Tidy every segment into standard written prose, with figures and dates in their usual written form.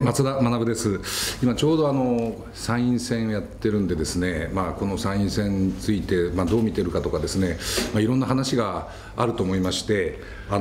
松田学です。今ちょうど参院選やってるんでですね、この参院選について、どう見てるかとかですね、いろんな話があると思いまして、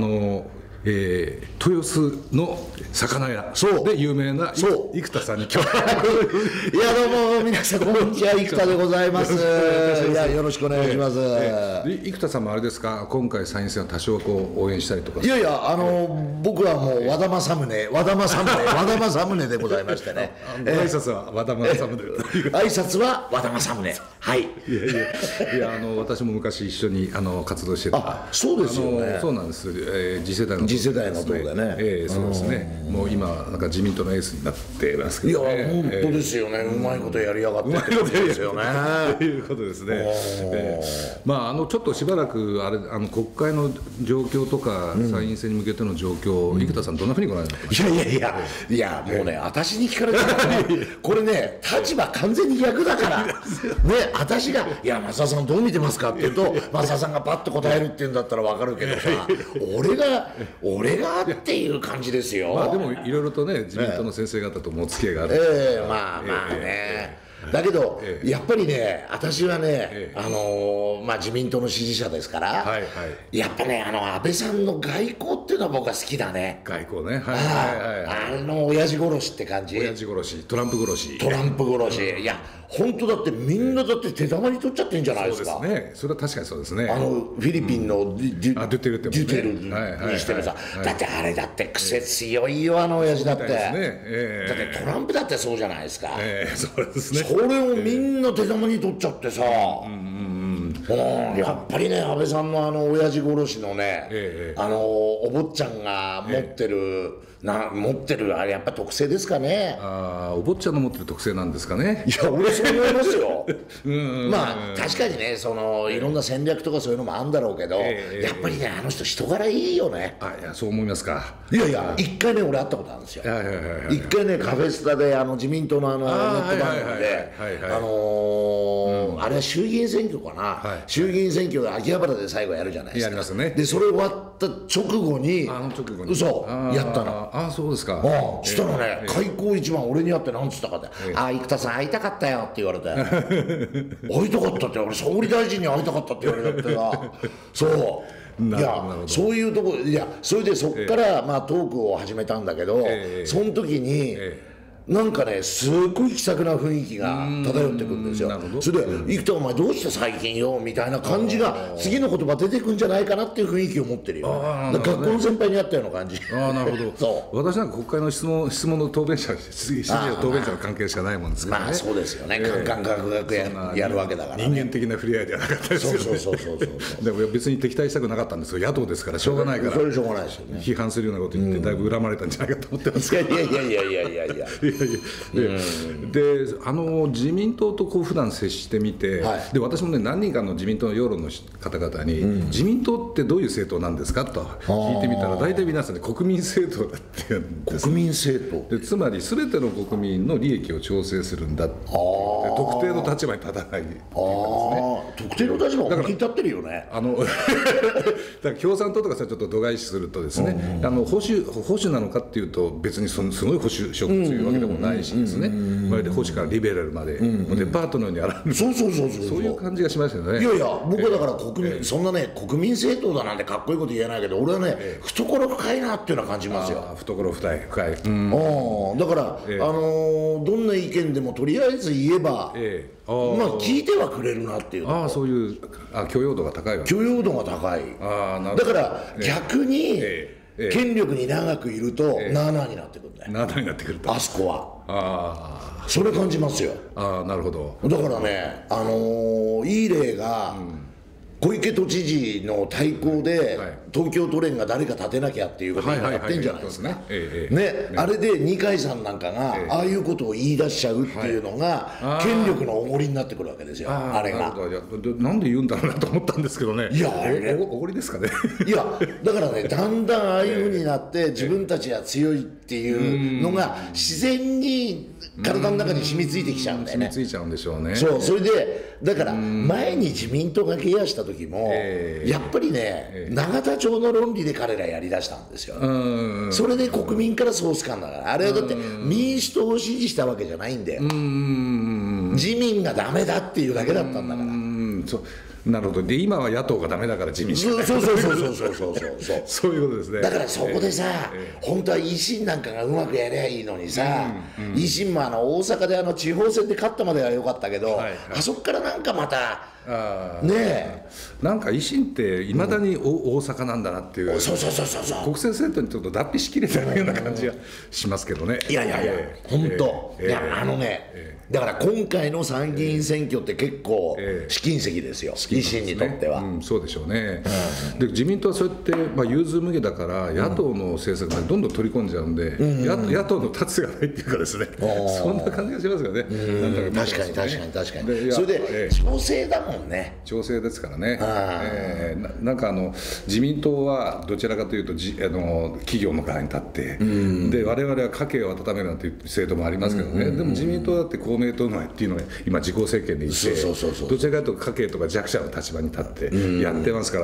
豊洲の魚屋で有名な生田さんに今日いやどうも皆さんこんにちは、生田でございます。いやよろしくお願いします。 生田さんもあれですか、今回参院選は多少応援したりとか。 いやいや僕はもう和田政宗でございましてね。 挨拶は和田政宗。 挨拶は和田政宗。はい。 いや私も昔一緒に活動してた。 あ、そうですよね。 そうなんです。次世代の党でね。 そうですね。もう今なんか自民党のエースになってますけどね。 いや本当ですよね。うまいことやりやがってってことですよね。 ということですね。ちょっとしばらく国会の状況とか参院選に向けての状況、生田さんどんなふうにご覧になってますか。 いやもうね、私に聞かれたらこれね、立場完全に逆だからね。私が「いや増田さんどう見てますか?」って言うと増田さんがパッと答えるっていうんだったら分かるけどさ、俺がっていう感じですよ。 でもいろいろとね、自民党の先生方ともお付き合いがある。 まあね。だけどやっぱりね、私はね自民党の支持者ですから、やっぱね安倍さんの外交っていうのは僕は好きだね。 外交ね。 親父殺しって感じ。 親父殺し、トランプ殺し。 いや本当だってみんなだって手玉に取っちゃってんじゃないですか。 そうですね。それは確かにそうですね。 フィリピンのデュテルにしてもさ、だってあれだって癖強いよ、親父だって。だってトランプだってそうじゃないですか。 そうですね。 それをみんな手玉に取っちゃってさ、やっぱりね安倍さんの親父殺しのね、お坊ちゃんが持ってるあれやっぱ特性ですかね。 お坊ちゃんの持ってる特性なんですかね。 いや俺そう思いますよ。確かにね、いろんな戦略とかそういうのもあるんだろうけど、やっぱりねあの人人柄いいよね。 いやそう思いますか。 いや一回ね俺会ったことあるんですよ。一回ねカフェスタで自民党のネット番組であれは衆議院選挙かな。衆議院選挙で秋葉原で最後やるじゃないですか。 やりますね。 でそれ終わった直後に嘘やったの。 そうですか。 したらね、開口一番俺に会って何つったかって「生田さん会いたかったよ」って言われて「会いたかった」って俺総理大臣に会いたかったって言われたってさ、そういやそういうとこ、いやそれでそっからトークを始めたんだけど、その時になんかねすごい気さくな雰囲気が漂ってくるんですよ。それで「生田お前どうして最近よ」みたいな感じが次の言葉出てくんじゃないかなっていう雰囲気を持ってるよ。学校の先輩に会ったような感じ。 なるほど。私なんか国会の質問の答弁者の関係しかないもんですからね。 そうですよね。カンカン学やるわけだから。 人間的な触れ合いではなかったですよね。でも別に敵対したくなかったんですけど、野党ですからしょうがないから、 それしょうがないですよね。 批判するようなこと言ってだいぶ恨まれたんじゃないかと思ってますけど。 いやで自民党と普段接してみて、で私もね何人かの自民党の世論の方々に、自民党ってどういう政党なんですかと聞いてみたら、大体皆さんね国民政党だって言うんです。 国民政党でつまり全ての国民の利益を調整するんだって、特定の立場に立たないっていうことですね。 特定の立場は立ってるよね。 だから共産党とかさちょっと度外視するとですね、保守なのかっていうと別にすごい保守色強いわけでもないしですね、まるで保守からリベラルまでデパートのようにあらぬ、そういう感じがしますよね。 いや僕はだからそんなね国民政党だなんてかっこいいこと言えないけど、俺はね懐深いなっていうのは感じますよ。 懐深い。 だからどんな意見でもとりあえず言えば聞いてはくれるなっていう。 そういう許容度が高いわけ。 許容度が高い。だから逆に権力に長くいるとなあなあになってくるんだよ。 なあなあになってくると、 あそこはそれ感じますよ。 なるほど。 だからねいい例が小池都知事の対抗で東京都連が誰か立てなきゃっていうことにやってんじゃないですかね。あれで二階さんなんかがああいうことを言い出しちゃうっていうのが権力のおごりになってくるわけですよ。あれがなんで言うんだろうなと思ったんですけどね。 いやおごりですかね。 いやだからねだんだんああいうふうになって自分たちは強いっていうのが自然に体の中に染みついてきちゃうんだよね。 染みついちゃうんでしょうね。 それでだから前に自民党がケアした時時も、やっぱりね、永田町の論理で彼らやりだしたんですよ。それで国民からソース感だから、あれはだって民主党を支持したわけじゃないんだよ。自民がダメだっていうだけだったんだから。 なるほど。で今は野党がダメだから自民しかない。 そうそういうことですね。 だからそこでさ、本当は維新なんかがうまくやりゃいいのにさ、維新も大阪で地方選で勝ったまでは良かったけど、あそこからなんかまたねえ、 なんか維新っていまだに大阪なんだなっていう、国政選挙にちょっと脱皮しきれてるような感じがしますけどね。 いや本当、いやだから今回の参議院選挙って結構試金石ですよ、維新にとっては。 そうでしょうね。で自民党はそうやって融通無碍だから野党の政策までどんどん取り込んじゃうんで、野党の立つがないっていうかですね、そんな感じがしますよね。 確かに。それで調整だもんね。 調整ですからね。なんか自民党はどちらかというと企業の側に立って、で我々は家計を温めるなんていう制度もありますけどね。でも自民党だって公明党のっていうのが今自公政権でいて、どちらかというと家計とか弱者の立場に立ってやってますから。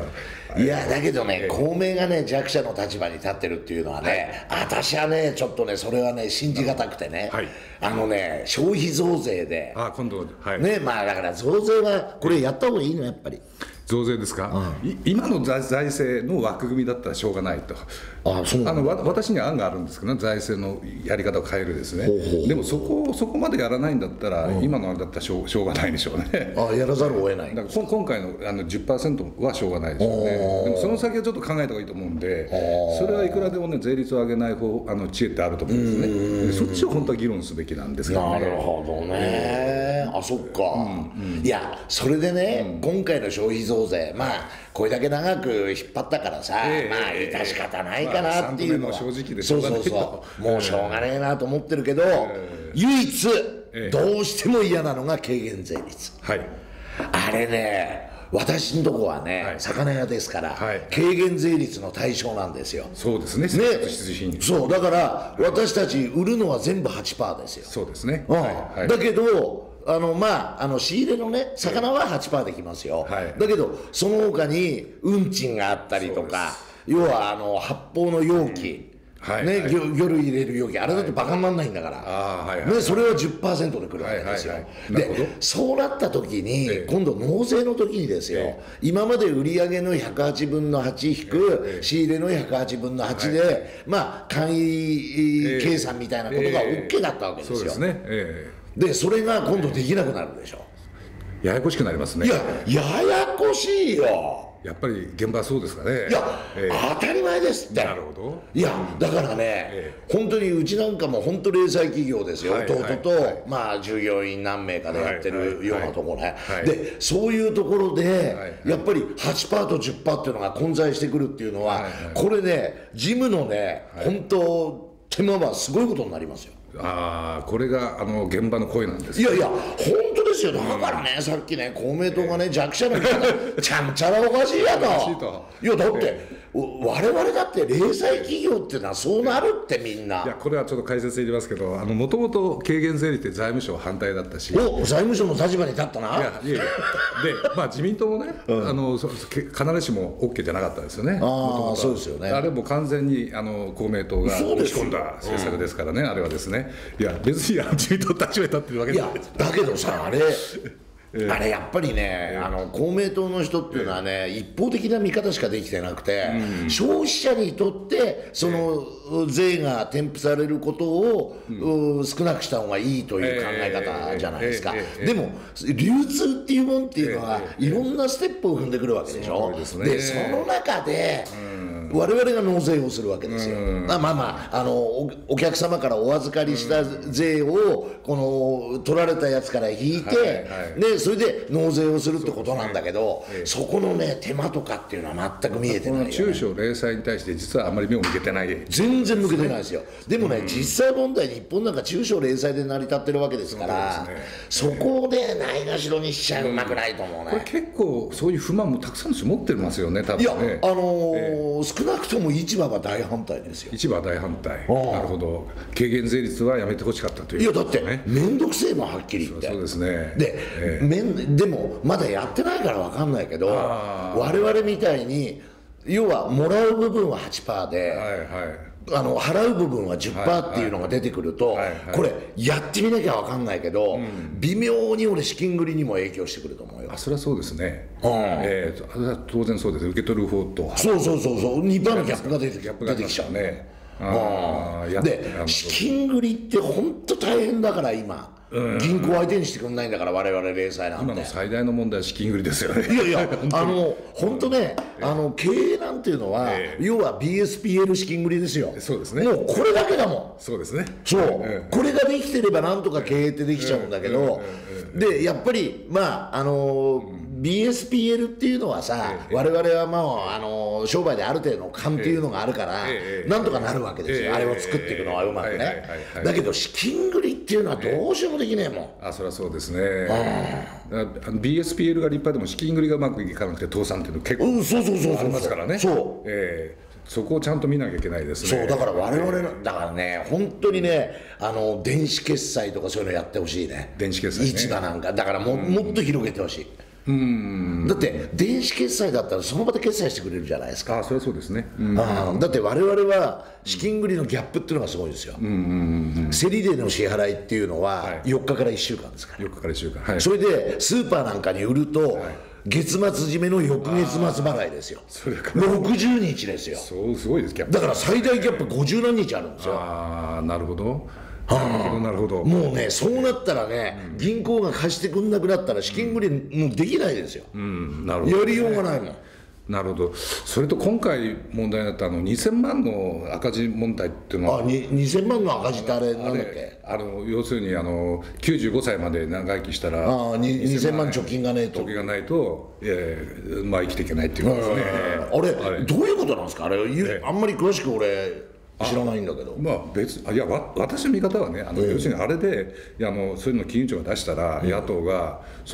いやだけどね、公明がね弱者の立場に立ってるっていうのはね、私はねちょっとねそれはね信じがたくてね、消費増税で今度ね、だから増税はこれやった方がいいのやっぱり。 増税ですか、今の財政の枠組みだったらしょうがないと。私には案があるんですけど、財政のやり方を変えるですね。でもそこまでやらないんだったら、今のあれだったらしょうがないでしょうね。 やらざるを得ない。 だから今回の10% はしょうがないでしょうね。でもその先はちょっと考えた方がいいと思うんで、それはいくらでもね税率を上げない知恵ってあると思うんですね。そっちを本当は議論すべきなんですけどね。 なるほどね。そっか。いやそれでね、今回の消費増税、これだけ長く引っ張ったからさ、致し方ないかなっていうのは、 正直でしょうがないと、 もうしょうがねえなと思ってるけど、唯一どうしても嫌なのが軽減税率。あれね、私のとこはね、魚屋ですから、軽減税率の対象なんですよ。 そうですね。 そうだから私たち売るのは全部 8% ですよ。 そうですね。 だけど仕入れのね魚は 8% できますよ。だけどその他に運賃があったりとか、要は発泡の容器、魚類入れる容器、あれだってバカにならないんだから、それは 10% でくるわけですよ。でそうなった時に、今度納税の時にですよ、今まで売上の108分の8引く仕入れの108分の8で、簡易計算みたいなことが OK だったわけですよ。でそれが今度できなくなるでしょ。 ややこしくなりますね。 いやややこしいよ。 やっぱり現場はそうですかね。 いや、当たり前ですって。 なるほど。 いやだからね、本当にうちなんかも本当零細企業ですよ。弟と従業員何名かでやってるようなところね。でそういうところでやっぱり 8% と 10% っていうのが混在してくるっていうのは、これね事務のね本当手間はすごいことになりますよ。 これが現場の声なんです。 いや本当ですよ。だからね、さっきね公明党がね弱者の人がちゃんちゃらおかしいやと。いやだって我々だって零細企業っていうのはそうなるってみんな。 いやこれはちょっと解説いりますけど、もともと軽減税率って財務省反対だったし。 財務省の立場に立ったな。 で自民党もね、必ずしも OK じゃなかったですよね。 そうですよね。 あれも完全に公明党が押し込んだ政策ですからね、あれはですね。いや別に自民党立場に立ってるわけじゃない。 だけどさあれやっぱりね、公明党の人っていうのはね、一方的な見方しかできてなくて、消費者にとってその税が添付されることを少なくした方がいいという考え方じゃないですか。でも流通っていうもんっていうのはいろんなステップを踏んでくるわけでしょ。でその中で我々が納税をするわけですよ。お客様からお預かりした税を取られたやつから引いて、それで納税をするってことなんだけど、そこのね手間とかっていうのは全く見えてないよね。 中小零細に対して実はあまり目を向けてない。 全然向けてないですよ。でもね、実際問題日本なんか中小零細で成り立ってるわけですから、そこでないがしろにしちゃうまくないと思うね。 これ結構そういう不満もたくさんの人持ってますよね、多分ね。 いや少少なくとも市場は大反対ですよ。 市場は大反対。なるほど。軽減税率はやめてほしかったという、 いやだって面倒くせえもんはっきり言って。 そうですね。 で、でもまだやってないから分かんないけど、我々みたいに要はもらう部分は 8% で、払う部分は 10% っていうのが出てくると、これやってみなきゃ分かんないけど、微妙に俺資金繰りにも影響してくると思うよ。 それはそうですね。当然そうです。受け取る方とそう 2% のギャップが出てきちゃうね。で資金繰りって本当大変だから今。銀行相手にしてくれないんだから我々零細なんて。 今の最大の問題は資金繰りですよね。 いや本当ね、経営なんていうのは、要は BSPL 資金繰りですよ。 そうですね。 もうこれだけだもん。 そうですね。 そう、これができてればなんとか経営ってできちゃうんだけど、でやっぱりBSPL っていうのはさ、我々は商売である程度の勘っていうのがあるから、なんとかなるわけですよ。あれを作っていくのはうまくね。だけど資金繰りっていうのはどうしようもできねえもん。 そりゃそうですね。BSPL が立派でも資金繰りがうまくいかなくて倒産っていうの結構ありますからね。そこをちゃんと見なきゃいけないですね。 そうだから我々だからね、本当にね、電子決済とかそういうのやってほしいね。 電子決済ね。 市場なんかだからもっと広げてほしい。だって電子決済だったらその場で決済してくれるじゃないですか。 それはそうですね。 だって我々は資金繰りのギャップっていうのがすごいですよ。競りでの支払いっていうのは4日から1週間ですから。 4日から1週間。 それでスーパーなんかに売ると月末締めの翌月末払いですよ。60日ですよ。 そうすごいです。ギャップだから最大ギャップ50何日あるんですよ。 なるほど。なるほど。 もうね、そうなったらね、銀行が貸してくんなくなったら資金繰りもうできないですよ。 なるほど。 やりようがないもん。 なるほど。それと今回問題になった2000万の赤字問題っていうのは、 2000万の赤字ってあれなんだっけ。 要するに95歳まで長生きしたら 2000万貯金がないと生きていけないっていうことですね。 あれどういうことなんですか。あれあんまり詳しく俺知らないんだけど。 私の見方はね、要するにあれでそういうの金融庁が出したら、野党が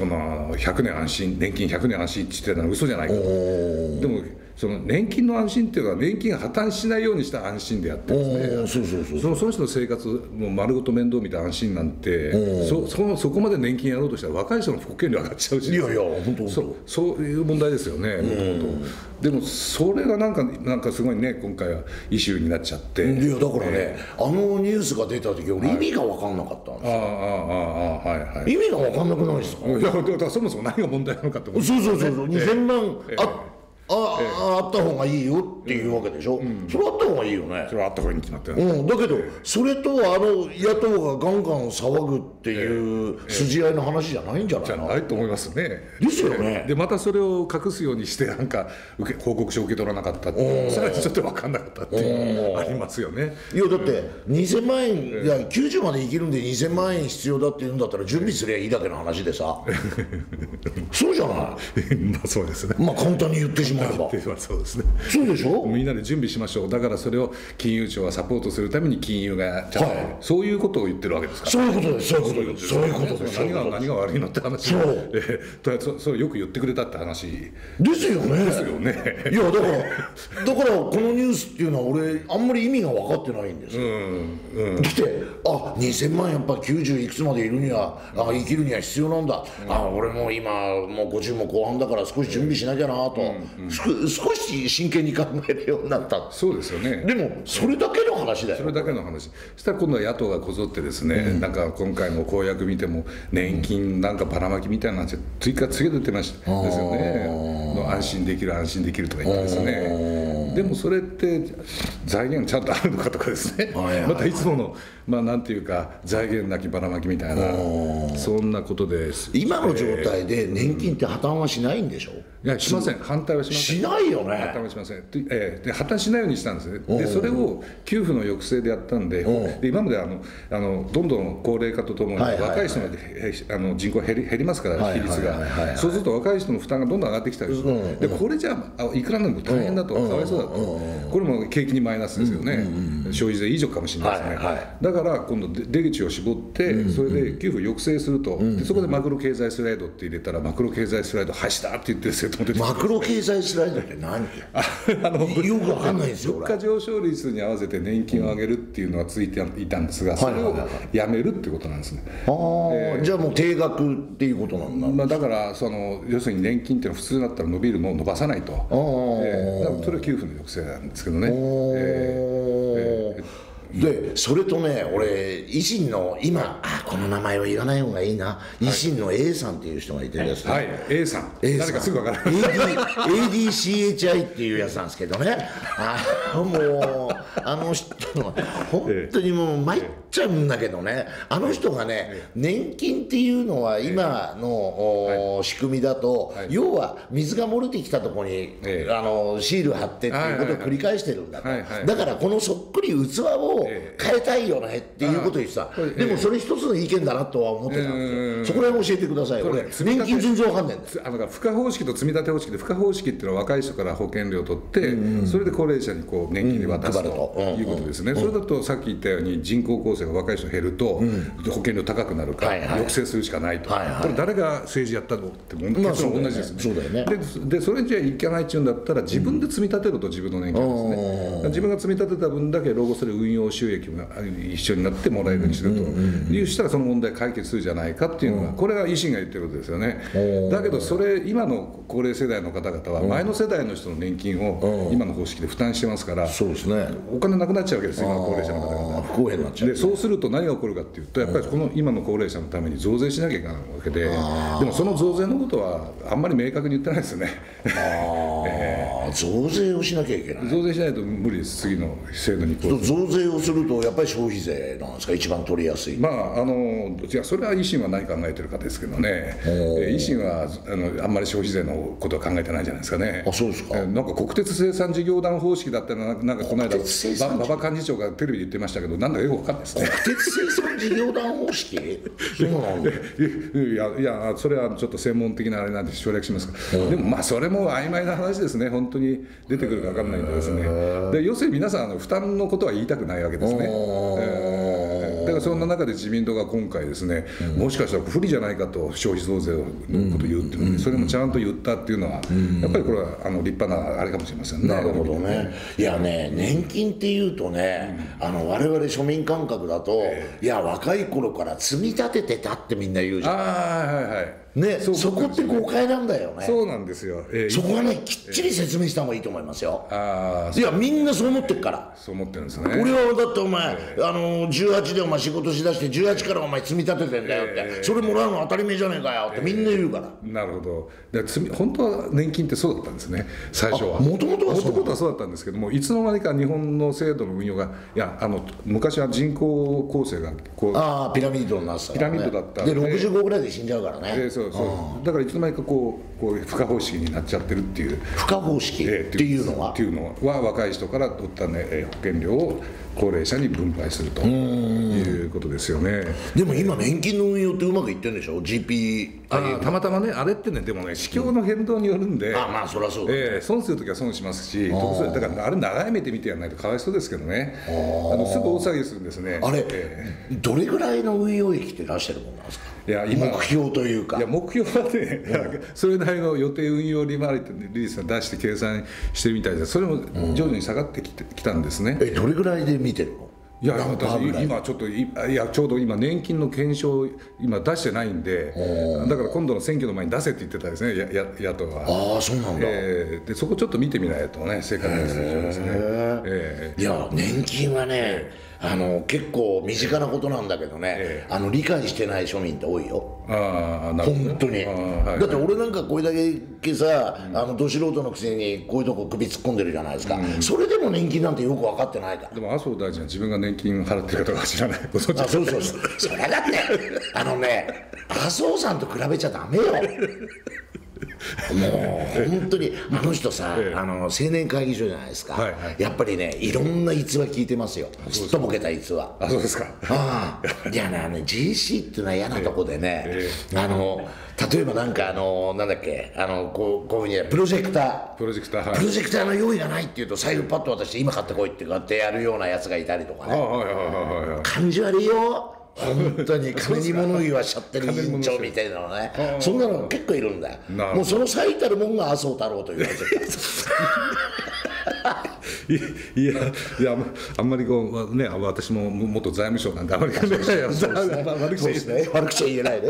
100年安心、年金100年安心って言ってたのは嘘じゃないかと。でもその年金の安心っていうのは年金が破綻しないようにした安心であってですね、その人の生活も丸ごと面倒見た安心なんて、そこまで年金やろうとしたら若い人の保険料上がっちゃうし、 本当そういう問題ですよね、もともと。でもそれがなんかすごいね、今回はイシューになっちゃって。 いやだからね、ニュースが出た時俺意味が分かんなかったんですよ。意味が分かんなくないですか。 だからそもそも何が問題なのかってこと。 そう2000万あった方がいいよっていうわけでしょ。それあった方がいいよね。 それはあった方がいいに決まってる。 だけどそれと野党がガンガン騒ぐっていう筋合いの話じゃないんじゃないの。 じゃないと思いますね。 ですよね。 でまたそれを隠すようにして報告書を受け取らなかったって、さらにちょっと分かんなかったっていうありますよね。 いやだって2000万円いや90まで生きるんで2000万円必要だって言うんだったら準備すりゃいいだけの話でさそうじゃない。 そうですね。 簡単に言ってしまえばそうですね。 そうでしょ。 みんなで準備しましょう。だからそれを金融庁はサポートするために金融がちゃんと、そういうことを言ってるわけですから。 そういうことです。 何が悪いのって話。それよく言ってくれたって話ですよね。 ですよね。 いやだからこのニュースっていうのは俺あんまり意味が分かってないんですよ。だって2000万やっぱ90いくつまでいるには生きるには必要なんだ。俺も今もう50も後半だから少し準備しなきゃなと。少し真剣に考えるようになった。 そうですよね。 でもそれだけの話だよ。 それだけの話。そしたら今度は野党がこぞってですね、なんか今回の公約見ても年金なんかばらまきみたいな話追加出てましたですよね。安心できるとか言ってですね。でもそれって財源ちゃんとあるのかとかですね。またいつものなんていうか財源なきばらまきみたいなそんなことです。 今の状態で年金って破綻はしないんでしょ。 いやしません。反対はしません。 しないよね。 破綻はしません。で破綻しないようにしたんですね。でそれを給付の抑制でやったんで、今までどんどん高齢化とともに若い人の人口減りますから比率が。そうすると若い人の負担がどんどん上がってきたりする。でこれじゃいくらなんでも大変だとかわいそうだと。これも景気にマイナスですよね。消費税以上かもしれないですね。だから今度出口を絞ってそれで給付を抑制すると。でそこでマクロ経済スライドって入れたらマクロ経済スライド廃止だって言ってです生徒も出てきて、 マクロ経済スライドって何？よくわかんないんですよ。 物価上昇率に合わせて年金を上げるっていうのはついていたんですが、それをやめるっていうことなんですね。 じゃあもう定額っていうことなんだ。 だから要するに年金っていうのは普通だったら伸びるのを伸ばさないと、だからそれは給付の抑制なんですけどね。 でそれとね、俺維新の今この名前は言わない方がいいな、維新の A さんっていう人がいてですね、 はい、A さん、誰かすぐ分からない。 ADCHI っていうやつなんですけどね、もうあの人は本当にもう参っちゃうんだけどね、あの人がね、年金っていうのは今の仕組みだと、要は水が漏れてきたところにシール貼ってっていうことを繰り返してるんだと。だからこのそっくり器を変えたいよねっていうことを言ってた。でもそれ一つの意見だなとは思ってたんですよ。そこら辺教えてください。俺年金全然わかんないんです。 付加方式と積立方式で、付加方式っていうのは若い人から保険料を取って、それで高齢者にこう年金で渡すということですね。それだとさっき言ったように人口構成が若い人減ると保険料高くなるから抑制するしかないと。これ誰が政治やったのって結論同じですね。 そうだよね。 でそれじゃいけないっていうんだったら、自分で積み立てると自分の年金ですね。自分が積み立てた分だけ老後それ運用収益が一緒になってもらえるようにするというしたら、その問題解決するじゃないかっていうのが、これは維新が言ってることですよね。だけどそれ今の高齢世代の方々は前の世代の人の年金を今の方式で負担してますから、 そうですね、 お金なくなっちゃうわけですよ、今の高齢者の方々。 不公平になっちゃう。 でそうすると何が起こるかっていうと、やっぱりこの今の高齢者のために増税しなきゃいけないわけで、でもその増税のことはあんまり明確に言ってないですよね。 増税をしなきゃいけない。 増税しないと無理です、次の制度に。 増税をするとやっぱり消費税なんですか、一番取りやすい。 いやそれは維新は何考えてるかですけどね、維新はあんまり消費税のことは考えてないんじゃないですかね。 そうですか。 なんか国鉄生産事業団方式だったら、なんかこの間馬場幹事長がテレビで言ってましたけど、なんだかよく分かんないですね。 国鉄生産事業団方式そうなんだ。 いやそれはちょっと専門的なあれなんで省略しますが、でもそれも曖昧な話ですね。本当に出てくるか分かんないんでですね。で要するに皆さん負担のことは言いたくないわけですね。だからそんな中で自民党が今回ですね、もしかしたら不利じゃないかと消費増税のことを言うっていうので、それもちゃんと言ったっていうのは、やっぱりこれは立派なあれかもしれませんね。 なるほどね。いやね、年金っていうとね、我々庶民感覚だと、いや若い頃から積み立ててたってみんな言うじゃん。 はいはいね、そこって誤解なんだよね。 そうなんですよ。 そこはね、きっちり説明した方がいいと思いますよ。いやみんなそう思ってるから。 そう思ってるんですね。 俺はだってお前18でお前仕事しだして18からお前積み立ててんだよって、それもらうの当たり前じゃねえかよってみんな言うから。 なるほど。本当は年金ってそうだったんですね、最初は。 もともとはそうだったんですけども、いつの間にか日本の制度の運用が、いや昔は人口構成がこうピラミッドになってたからね。 ピラミッドだったで65ぐらいで死んじゃうからね。 そうだからいつの間にかこう付加方式になっちゃってるっていう。 付加方式っていうのは若い人から取ったね保険料を高齢者に分配するということですよね。 でも今年金の運用ってうまくいってるんでしょ。 GP たまたまね、あれってね、でもね、市況の変動によるんで、 まあそりゃそうだ、 損するときは損しますし、だからあれ長い目で見てやらないとかわいそうですけどね。すぐ大騒ぎするんですね。 あれ、どれぐらいの運用益って出してるもんなんですか。 いや今目標というか。 いや目標はね、それなりの予定運用利回り率を出して計算してるみたいで、それも徐々に下がってきたんですね。 どれぐらいで見てるの。 いや私今ちょっとちょうど今年金の検証今出してないんで、だから今度の選挙の前に出せって言ってたですね、野党は。 そうなんだ。 でそこちょっと見てみないとね、正確な数字ですね。 いや年金はね、結構身近なことなんだけどね、理解してない庶民って多いよ。本当に。だって俺なんかこれだけさ、ど素人のくせにこういうとこ首突っ込んでるじゃないですか。それでも年金なんてよく分かってないから。 でも麻生大臣は自分が年金払ってるかどうか知らない。 そうそれだって麻生さんと比べちゃダメよ。もう本当に人さ、青年会議所じゃないですか。やっぱりね、いろんな逸話聞いてますよ。すっとぼけた逸話。 そうですか。 いやね、GC っていうのは嫌なとこでね、例えばなんかなんだっけ、こういうふうにプロジェクターの用意がないっていうと、財布パッと渡して今買ってこいってやるようなやつがいたりとかね。感じ悪いよ。 本当に金に物言わしちゃってる委員長みたいなのね、そんなの結構いるんだよ。もうその最たるもんが麻生太郎と言われてるいや、あんまりこう、ね、私も元財務省なんで、あまり悪口は言えないね。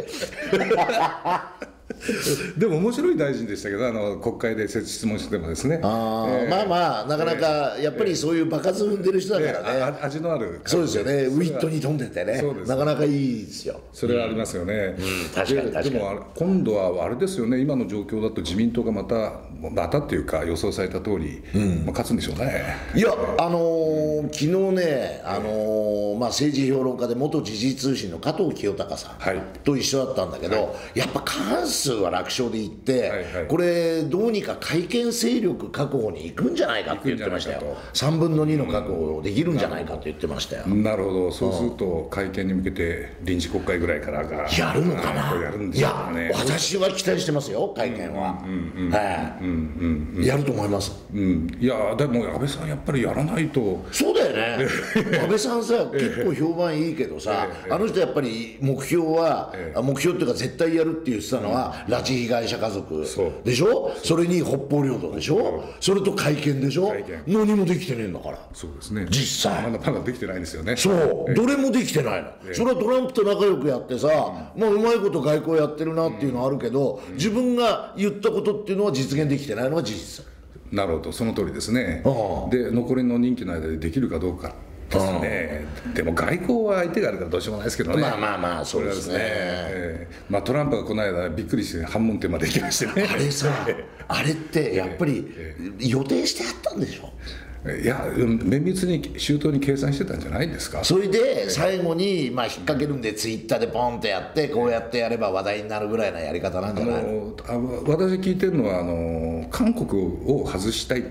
でも面白い大臣でしたけど、国会で質問してもですね、 まあまあなかなかやっぱりそういう場数踏んでる人だからね、 味のある、 そうですよね、ウィットに富んでてね、なかなかいいですよ。 それはありますよね。 確かに確かに。 でも今度はあれですよね、今の状況だと自民党がまたっていうか予想された通り、勝つんでしょうね。 いや、昨日ね、政治評論家で元時事通信の加藤清隆さんと一緒だったんだけど、やっぱ過半数は楽勝でいって、これどうにか改憲勢力確保に行くんじゃないかって言ってましたよ。3分の2の確保できるんじゃないかと言ってましたよ。 なるほど。そうすると改憲に向けて臨時国会ぐらいからがやるのかな。 いや、 私は期待してますよ、改憲は。やると思います。 いや、でも安倍さんやっぱりやらないと。 そうだよね。安倍さんさ、結構評判いいけどさ、あの人やっぱり目標っていうか絶対やるって言ってたのは拉致被害者家族でしょ、それに北方領土でしょ、それと改憲でしょ、何もできてねえんだから。 そうですね、 実際まだできてないんですよね。 そう、どれもできてないの。それはトランプと仲良くやってさ、うまいこと外交やってるなっていうのはあるけど、自分が言ったことっていうのは実現できてないのが事実。 なるほど、その通りですね。で、残りの任期の間でできるかどうかですね。でも外交は相手があるからどうしようもないですけどね。 まあそうですね。 トランプがこの間びっくりして反問点まで行きましてね。 あれさ、あれってやっぱり予定してあったんでしょ。 いや、綿密に周到に計算してたんじゃないですか。 それで最後に引っ掛けるんでツイッターでポンってやってこうやってやれば話題になるぐらいなやり方なんじゃないの。 私聞いてるのは韓国を外したい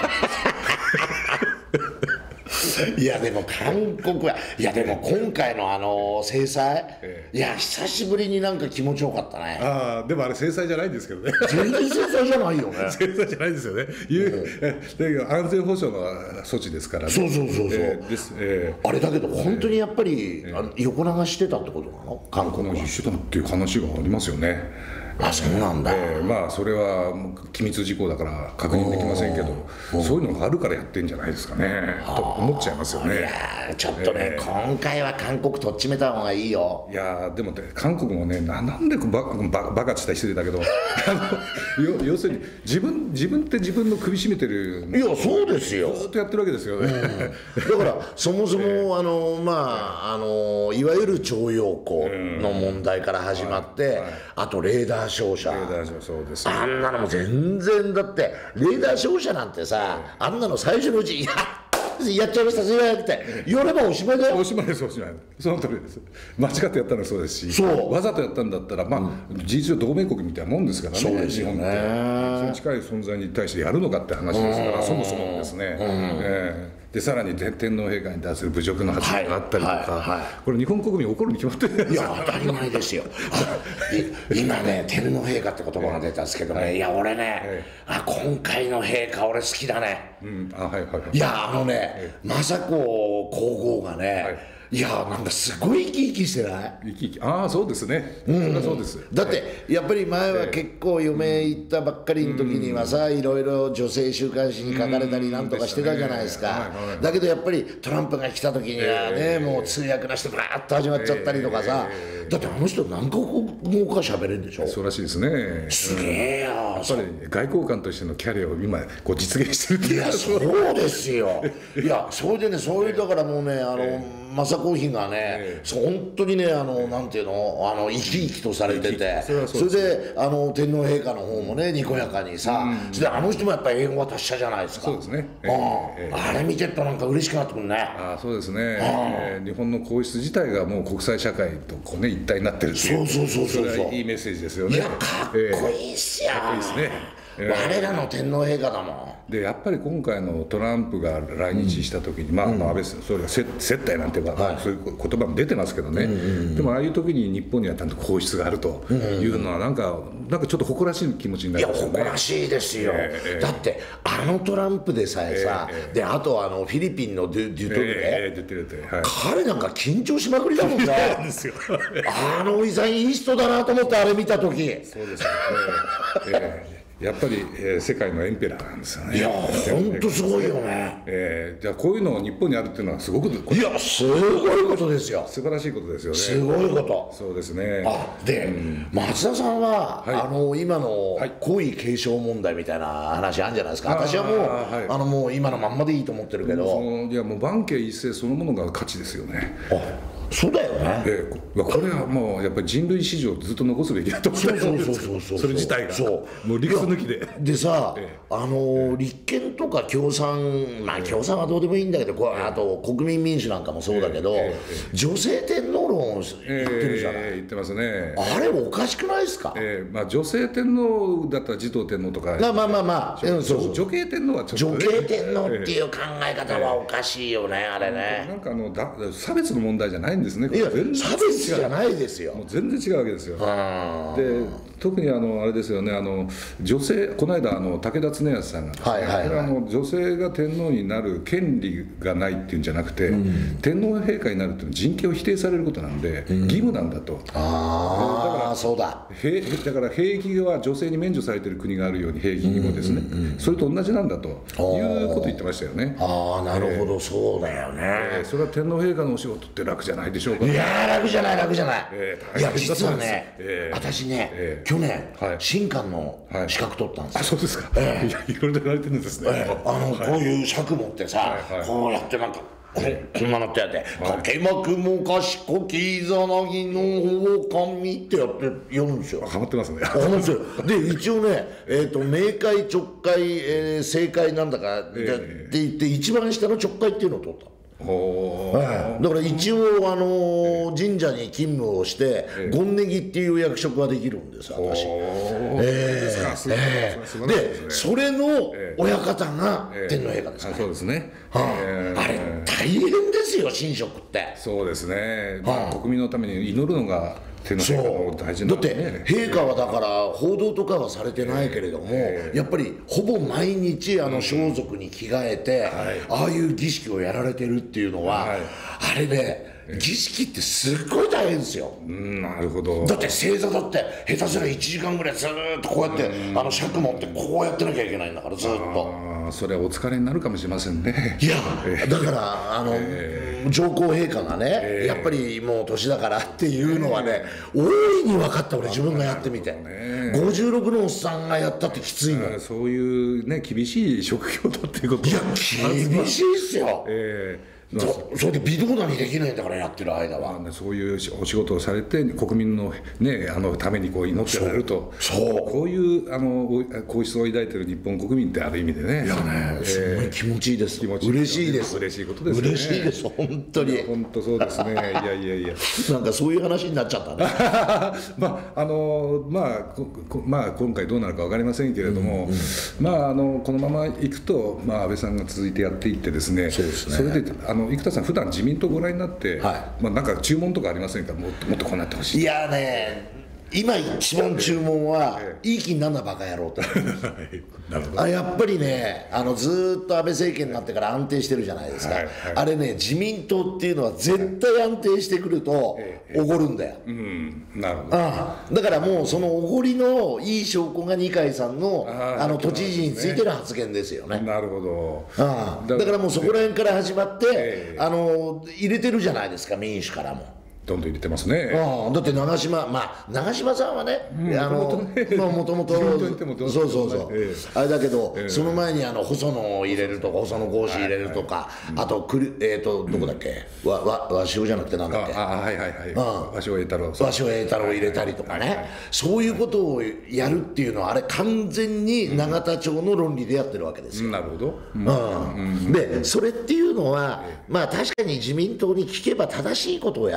いやでも韓国はいやでも今回の制裁、いや久しぶりになんか気持ちよかったね。 でもあれ制裁じゃないんですけどね。 全然制裁じゃないよね。 制裁じゃないですよね。安全保障の措置ですからね。 そうあれだけど本当にやっぱり横流してたってことなの、韓国は。 してたっていう話がありますよね。 そうなんだ。 それは機密事項だから確認できませんけど、そういうのがあるからやってんじゃないですかねと思っちゃいますよね。 いやちょっとね、今回は韓国とっちめた方がいいよ。 いやでも韓国もね、なんでバカってしたら失礼だけど要するに自分って自分の首絞めてる。 いやそうですよ、 ずっとやってるわけですよね。 だからそもそもいわゆる徴用工の問題から始まって、あとレーダー照射、あんなのも全然、だってレーダー照射なんてさ、あんなの最初のうちやっちゃいましたすいませんって言ればおしまいだよ。 おしまいです、おしまい。その通りです。間違ってやったのはそうですし、わざとやったんだったら事実上同盟国みたいなもんですからね。 そうですよね。 日本ってその近い存在に対してやるのかって話ですから、そもそもですね。でさらに天皇陛下に対する侮辱の発言があったりとか、これ日本国民怒るに決まってるんですよ。 いや当たり前ですよ。今ね、天皇陛下って言葉が出たんですけどね、いや俺ね、今回の陛下俺好きだね。いや政子皇后がね、いやなんかすごい生き生きしてない？ 生き生き、そうですね。それはそうです。 だってやっぱり前は結構嫁行ったばっかりの時にはさ、いろいろ女性週刊誌に書かれたりなんとかしてたじゃないですか。だけどやっぱりトランプが来た時にはね、もう通訳なしでバーッと始まっちゃったりとかさ、だってあの人何カ国語か喋れるんでしょ。 そうらしいですね。 すげえよ。 やっぱり外交官としてのキャリアを今実現してるっていう。 いやそうですよ。いやそれでね、それだからもうね、政子妃がね、本当にね、なんていうの、生き生きとされてて、それで天皇陛下の方もね、にこやかにさ、それであの人もやっぱり英語は達者じゃないですか。 そうですね。 あれ見てるとなんか嬉しくなってくるね。 そうですね。日本の皇室自体がもう国際社会と一体になってるっていう。 そうそれはいいメッセージですよね。 いやかっこいいっすよ。 かっこいいですね。 我らの天皇陛下だもん。 でやっぱり今回のトランプが来日した時に、安倍さん、それが接待なんて、そういう言葉も出てますけどね、でもああいう時に日本にはちゃんと皇室があるというのは、なんかちょっと誇らしい気持ちになりますよね。 誇らしいですよ、だってあのトランプでさえさ、であとフィリピンのデュトルレ、彼なんか緊張しまくりだもんね。あのおじさんいい人だなと思って、あれ見た時。 そうですね。やっぱり、世界のエンペラーなんですよね。 いや本当すごいよね。 じゃあこういうのが日本にあるっていうのはすごく、 いやすごいことですよ。 素晴らしいことですよね。 すごいこと。 そうですね。 で、松田さんは、今の皇位継承問題みたいな話あるんじゃないですか。私はもう、もう今のまんまでいいと思ってるけど、 いやもう万慶一世そのものが価値ですよね。 そうだよね。 これはもうやっぱり人類史上ずっと残すべきだと思ってるんですよ。それ自体がもう理屈抜きで。 でさ、立憲とか共産、共産はどうでもいいんだけど、あと国民民主なんかもそうだけど、女性天皇論を言ってるじゃない。 言ってますね。 あれおかしくないですか。 女性天皇だったら持統天皇とか、女系天皇はちょっと女系天皇っていう考え方はおかしいよね、あれね。 なんか差別の問題じゃないんですね。 いや差別じゃないですよ。 もう全然違うわけですよ。で特にあれですよね、女性、この間武田恒康さんがですね、女性が天皇になる権利がないっていうんじゃなくて、天皇陛下になるっていうのは人権を否定されることなんで、義務なんだと。だからそうだ。 だから兵役は女性に免除されている国があるように、兵役義務ですね、それと同じなんだということを言ってましたよね。 なるほど、そうだよね。 それは天皇陛下のお仕事って楽じゃないでしょうか。 いや楽じゃない、楽じゃない。いや実はね、私ね、去年神官の資格取ったんですよ。 そうですか。いろいろ言われてるんですね。 こういう尺持ってさ、こうやってなんかこんなのってやって「かけまくも賢きざなぎの狼」ってやって読むんですよ。 ハマってますね。 で一応ね、明快直快、正解なんだかって言って一番下の直快っていうのを取った。だから一応神社に勤務をして権ネギっていう役職ができるんです私。でそれの親方が天皇陛下ですから。 そうですね。 あれ大変ですよ神職って。 そうですね。国民のために祈るのが天皇陛下の大事なだって陛下はだから報道とかはされてないけれども、やっぱりほぼ毎日装束に着替えてああいう儀式をやられてるっていうのは、あれね儀式ってすっごい大変ですよ。 なるほど。 だって正座だって下手すら1時間ぐらいずっとこうやって尺持ってこうやってなきゃいけないんだからずっと。 それはお疲れになるかもしれませんね。 いやだから上皇陛下がね、やっぱりもう年だからっていうのはね、大いに分かった。俺自分がやってみて、56のおっさんがやったってきついの。 そういうね厳しい職業だっていうこと。 いや厳しいっすよ。それで微動だにできないんだからやってる間は。 そういうお仕事をされて国民のねためにこう祈ってられると、こういう皇室を抱いてる日本国民ってある意味でね。 いやねすごい気持ちいいです。嬉しいです。 嬉しいことですね。 嬉しいです本当に。 本当そうですね。いやなんかそういう話になっちゃったね。 今回どうなるか分かりませんけれども、このままいくと安倍さんが続いてやっていってですね。それで生田さん普段自民党ご覧になって、なんか注文とかありませんか。もっとこうなってほしい。 いやね今一番注文はいい気になんなバカ野郎ってやっぱりねずーっと安倍政権になってから安定してるじゃないですか。あれね自民党っていうのは絶対安定してくるとおごるんだよ。 なるほど。 だからもうそのおごりのいい証拠が二階さんの都知事についての発言ですよね。 なるほど。だからもうそこら辺から始まって入れてるじゃないですか民主からも。 どんどん入れてますね。 だって長嶋さんはねもともとそうあれだけど、その前に細野を入れるとか細野豪志入れるとか、あとどこだっけ鷲尾じゃなくてなんだっけ鷲尾栄太郎を入れたりとかね、そういうことをやるっていうのはあれ完全に永田町の論理でやってるわけですよ。 なるほど。 でそれっていうのは確かに自民党に聞けば正しいことをやってるのか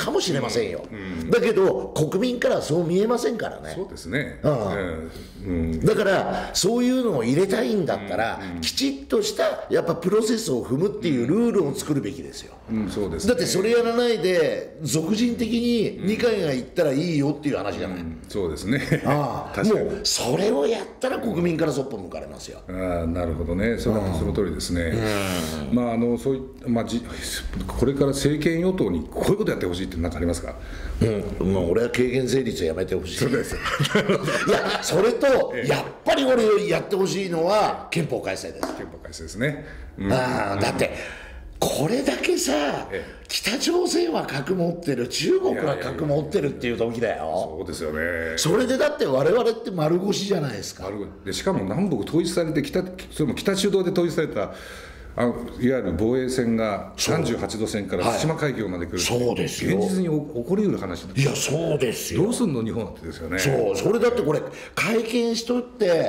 かもしれませんよ、だけど国民からはそう見えませんからね。 そうですね、 だからそういうのを入れたいんだったら、きちっとしたやっぱプロセスを踏むっていうルールを作るべきですよ、 そうですね、 だってそれやらないで俗人的に二階が言ったらいいよっていう話じゃない、 そうですねもうそれをやったら国民からそっぽ向かれますよ。 なるほどね、その通りですね、そういこれから政権与党にこういうことやってほしいって何かありますか？ 俺は軽減税率をやめてほしい。そうですいや、それとやっぱり俺やってほしいのは憲法改正です。 憲法改正ですね、 だってこれだけさ、北朝鮮は核持ってる、中国は核持ってるっていう時だよ。 そうですよね。 それでだって我々って丸腰じゃないですか。 でしかも南北統一されてそれも北中道で統一されたいわゆる防衛線が38度線から対馬海峡まで来る、 そうですよ、 現実に起こりうる話いやそうですよ、 どうすんの日本ってですよね。 それだってこれ会見しとって、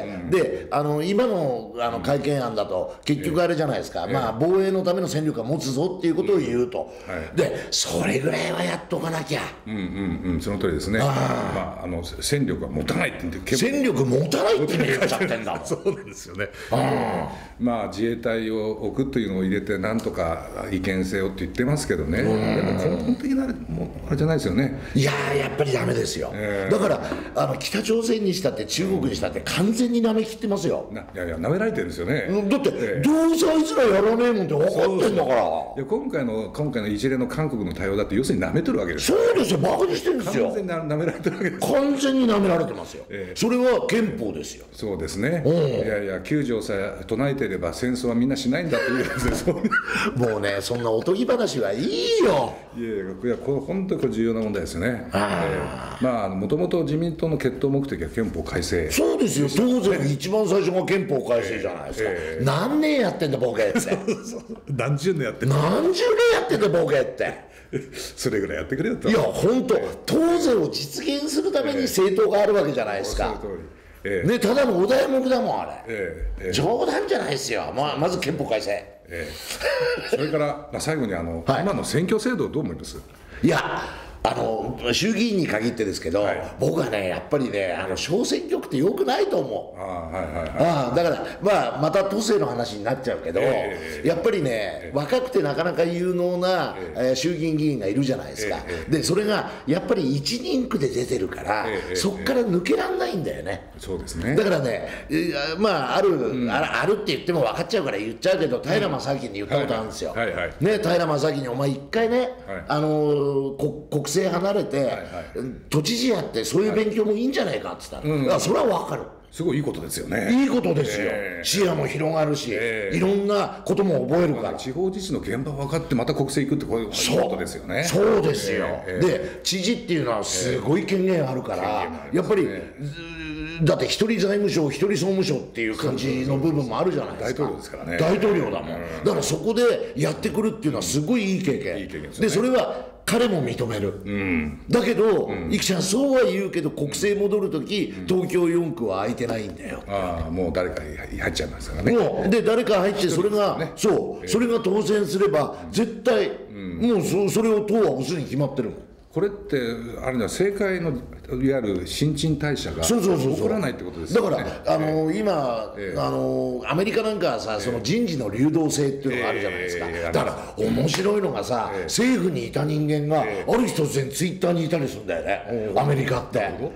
で今の会見案だと結局あれじゃないですか、防衛のための戦力は持つぞっていうことを言うと、でそれぐらいはやっとかなきゃ。 その通りですね。戦力は持たないって言って戦力持たないって言っちゃってんだもんそうなんですよね。自衛隊を置くというのを入れてなんとか違憲性をって言ってますけどね、根本的なあれじゃないですよね。 いややっぱりダメですよ、だから北朝鮮にしたって中国にしたって完全に舐めきってますよ。 いや舐められてるんですよね。 だって、どうせあいつらやらねえもんって分かってんだから。 今回の一連の韓国の対応だって要するに舐めとるわけですよ。 そうですよ、バカにしてるんですよ。 完全に舐められてるわけです。 完全に舐められてますよ、それは憲法ですよ。 そうですね、9条さえ唱えていれば戦争はみんなしないんだというもうね、そんなおとぎ話はいいよ。 いやこれ本当に重要な問題ですよね。もともと自民党の決闘目的は憲法改正。 そうですよ、当然一番最初が憲法改正じゃないですか、何年やってんだボケって何十年やってんだ何十年やってんだボケってそれぐらいやってくれよと。 いや本当、党是を実現するために政党があるわけじゃないですか、ただのお題目だもんあれ、冗談じゃないですよ。まず憲法改正、 それから最後に今の選挙制度をどう思います？ いや衆議院に限ってですけど、僕はねやっぱりね小選挙区ってよくないと思う。だからまた都政の話になっちゃうけど、やっぱりね若くてなかなか有能な衆議院議員がいるじゃないですか。でそれがやっぱり一人区で出てるからそっから抜けらんないんだよね。 そうですね。 だからねあるって言っても分かっちゃうから言っちゃうけど、平正明に言ったことあるんですよ。平正明にお前一回ね国政離れて都知事やってそういう勉強もいいんじゃないかって言ったら、それは分かる。 すごいいいことですよね。 いいことですよ、視野も広がるし、いろんなことも覚えるから。 地方自治の現場分かってまた国政行くってこういうことですよね。 そうですよ、で知事っていうのはすごい権限あるから、やっぱりだって一人財務省一人総務省っていう感じの部分もあるじゃないですか。 大統領ですからね。 大統領だもん、だからそこでやってくるっていうのはすごいいい経験で、それは彼も認める、だけどいくちゃんそうは言うけど国政戻るとき東京4区は空いてないんだよ。 もう誰か入っちゃいますからね。 で誰か入ってそれがそれが当選すれば絶対もうそれを党は押すに決まってるもん。 これってあれだ、政界のいわゆる新陳代謝が起こらないってことですよね。 だから今アメリカなんかはさ、その人事の流動性っていうのがあるじゃないですか。だから面白いのがさ、政府にいた人間がある日突然ツイッターにいたりするんだよね、アメリカって。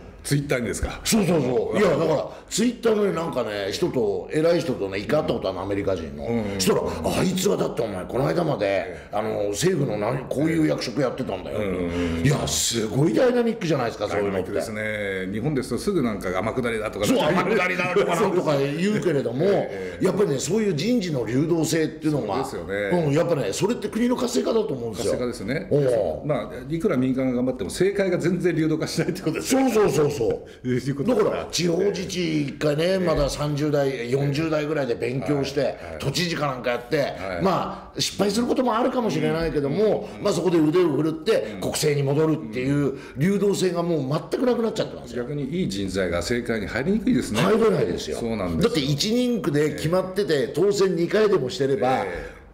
ツイッターにですか？ そういやだからツイッターのなんかね偉い人とね、行かったことあるの、アメリカ人の、そしたらあいつはだってお前この間まで政府のこういう役職やってたんだよ、いやすごいダイナミックじゃないですか、そういうのって。 ですね。日本ですとすぐなんか天下りだとか、 そう天下りだとかなんとか言うけれども、やっぱりねそういう人事の流動性っていうのがやっぱねそれって国の活性化だと思うんですよ。 活性化ですね。いくら民間が頑張っても政界が全然流動化しないってことですよ。 そうだから地方自治一回ね、まだ30代40代ぐらいで勉強して都知事かなんかやって、失敗することもあるかもしれないけども、そこで腕を振るって国政に戻るっていう流動性がもう全くなくなっちゃってますよ。 逆にいい人材が政界に入りにくいですね。 入れないですよ。 そうなんです。 だって1人区で決まってて当選2回でもしてれば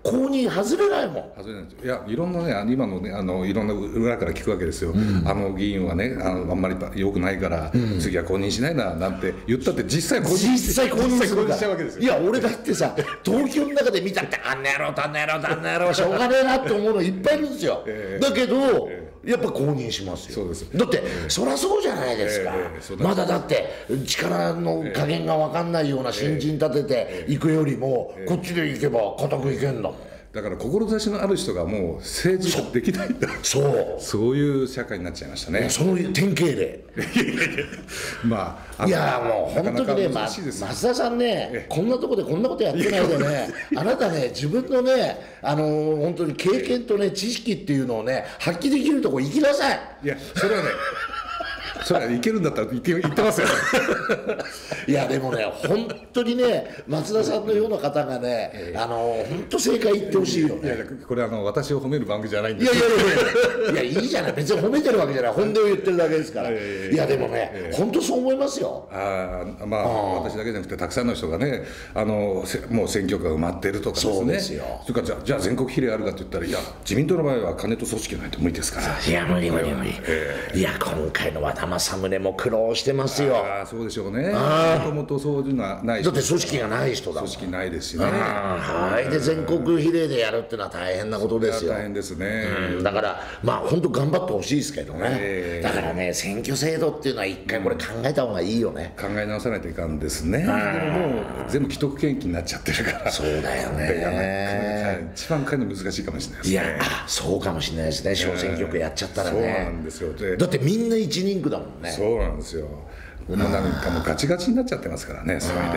公認外れないもん。 外れないんですよ。いや、いろんなね、今のね、いろんな裏から聞くわけですよ、あの議員はね、あんまり良くないから、次は公認しないななんて言ったって、実際公認しちゃうわけですよ。 いや、俺だってさ、東京の中で見たって、あんな野郎、あんな野郎、あんな野郎、しょうがねえなって思うのいっぱいいるんですよ。だけど、やっぱ公認しますよ。 そうです。 だって、そりゃそうじゃないですか。まだだって、力の加減が分かんないような新人立てていくよりも、こっちで行けば固くいけんだもん。 だから志のある人がもう政治ができないんだ、そういう社会になっちゃいましたね。 そういう典型例まあ、 いやもう本当にね、増田さんね、こんなとこでこんなことやってないでね、あなたね、自分のね、本当に経験とね、知識っていうのをね、発揮できるとこ行きなさい。 いや、それはねそれはいけるんだったら言ってますよいやでもね、本当にね、松田さんのような方がね、本当正解言ってほしいよね。 いや、これ私を褒める番組じゃないんですよ。 いやいいじゃない、別に褒めてるわけじゃない、本音を言ってるだけですから。いやでもね、本当そう思いますよ。 まあ私だけじゃなくて、たくさんの人がね、もう選挙区が埋まってるとかですね。 そうですよ。 それからじゃあ全国比例あるかって言ったら、いや自民党の場合は金と組織がないと無理ですから。 いや無理。いや今回の和玉政宗も苦労してますよ。 そうでしょうね。もともとそういうのはない。 だって組織がない人だもん。 組織ないですしね。 で全国比例でやるっていうのは大変なことですよ。 大変ですね。 だからまあ本当頑張ってほしいですけどね。だからね、選挙制度っていうのは一回これ考えた方がいいよね。 考え直さないといかんですね。でももう全部既得権益になっちゃってるから。 そうだよね。 一番変えるの難しいかもしれないですね。 いやそうかもしれないですね。小選挙区やっちゃったらね。 そうなんですよ。 だってみんな一人区だもんね。 そうなんですよ。もうなんかもうガチガチになっちゃってますからね、それ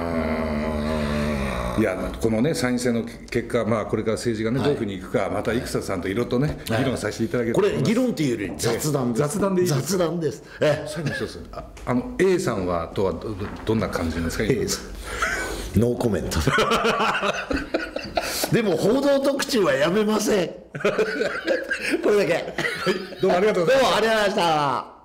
で。いや、このね、参院選の結果、まあ、これから政治がね、どういうふうにいくか、また生田さんといろいろとね、議論させていただけるとこれ、議論っていうより雑談です。 雑談でいいですか。 雑談です。 最後に一つ、A さんはどんな感じなんですか。 A さんノーコメントでも報道特集はやめませんこれだけ。 どうもありがとうございました。 どうもありがとうございました。